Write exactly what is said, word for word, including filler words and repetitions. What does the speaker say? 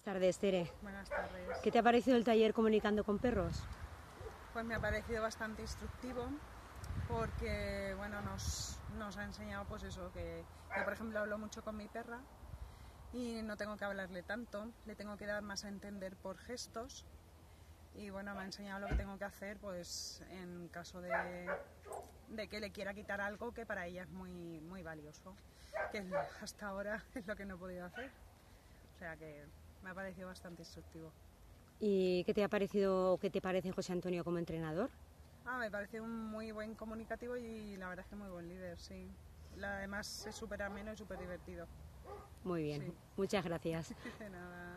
tardes, Tere. Buenas tardes. ¿Qué te ha parecido el taller Comunicando con Perros? Pues me ha parecido bastante instructivo porque bueno, nos, nos ha enseñado pues eso, que yo por ejemplo hablo mucho con mi perra y no tengo que hablarle tanto, le tengo que dar más a entender por gestos y bueno, me ha enseñado lo que tengo que hacer pues en caso de, de que le quiera quitar algo que para ella es muy, muy valioso, que hasta ahora es lo que no he podido hacer, o sea que me ha parecido bastante instructivo. ¿Y qué te ha parecido o qué te parece José Antonio como entrenador? Ah, me parece un muy buen comunicativo y la verdad es que muy buen líder, sí. Además es súper ameno y súper divertido. Muy bien, Sí. muchas gracias. De nada.